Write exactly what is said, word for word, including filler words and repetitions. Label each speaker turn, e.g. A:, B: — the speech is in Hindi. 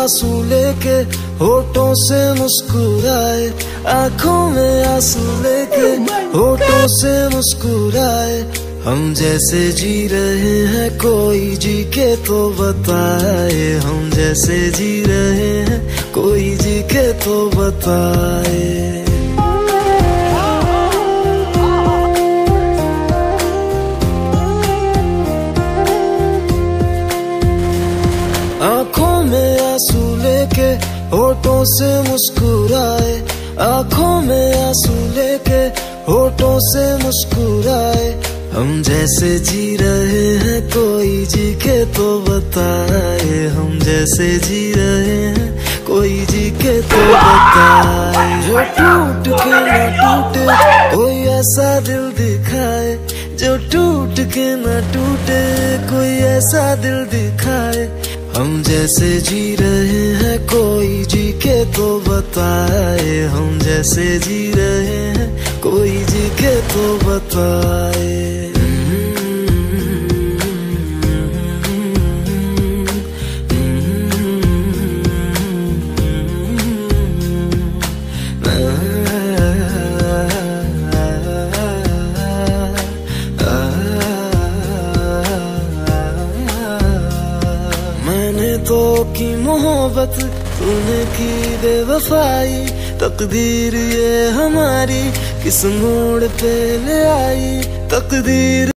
A: आंसू लेके होठों से मुस्कुराए, आंखों में आंसू लेके होठों से मुस्कुराए। हम जैसे जी रहे हैं कोई जी के तो बताए, हम जैसे जी रहे हैं कोई जी के तो बताए। आंखों में आंसू लेके होठों से मुस्कुराए, आंखों में आंसू लेके होठों से मुस्कुराए। हम जैसे जी रहे हैं कोई जी के तो बताए, हम जैसे जी रहे हैं कोई जी के तो बताए। जो टूट के न टूटे कोई ऐसा दिल दिखाए, जो टूट के न टूटे कोई ऐसा दिल दिखाए। हम जैसे जी रहे हैं कोई जी के तो बताए, हम जैसे जी रहे हैं कोई जी के तो बताए। मैंने तो की मोहब्बत, तूने की बेवफाई, तकदीर ये हमारी किस मोड़ पे ले आई। तकदीर